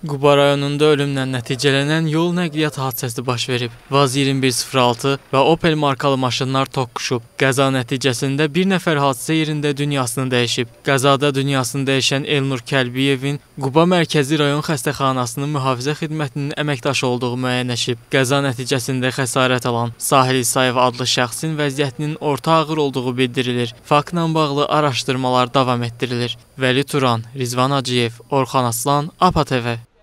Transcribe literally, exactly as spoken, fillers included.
Quba rayonunda ölümlə nəticələnən yol nəqliyyat hadisəsi baş verib. Vaz iyirmi bir sıfır altı və Opel markalı maşınlar toqquşub. Qəza nəticəsində bir nəfər hadisə yerində dünyasını dəyişib. Qəzada dünyasını dəyişən Elnur Kəlbiyevin Quba Mərkəzi rayon xəstəxanasının mühafizə xidmətinin əməkdaşı olduğu müəyyənləşib. Qəza nəticəsində xəsarət alan Sahil İsayev adlı şəxsin vəziyyətinin orta ağır olduğu bildirilir. Faktla bağlı araşdırmalar davam etdirilir. Vəli Turan, Rizvan Hacıyev, Orxan Aslan, APA T V.